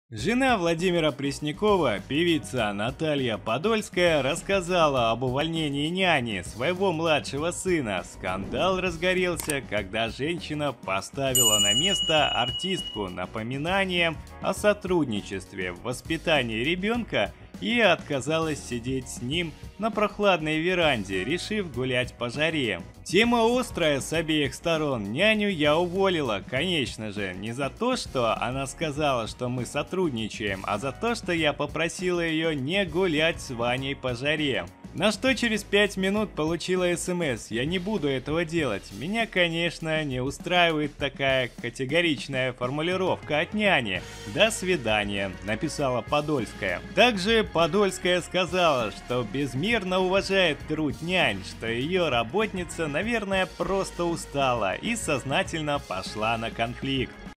Жена Владимира Преснякова, певица Наталья Подольская, рассказала об увольнении няни своего младшего сына. Скандал разгорелся, когда женщина поставила на место артистку напоминанием о сотрудничестве в воспитании ребенка и отказалась сидеть с ним на прохладной веранде, решив гулять по жаре. Тема острая с обеих сторон. Няню я уволила, конечно же, не за то, что она сказала, что мы сотрудничаем, а за то, что я попросила ее не гулять с Ваней по жаре. На что через 5 минут получила СМС: «Я не буду этого делать». Меня, конечно, не устраивает такая категоричная формулировка от няни. «До свидания», написала Подольская. Также Подольская сказала, что безмерно уважает труд нянь, что ее работница, наверное, просто устала и сознательно пошла на конфликт.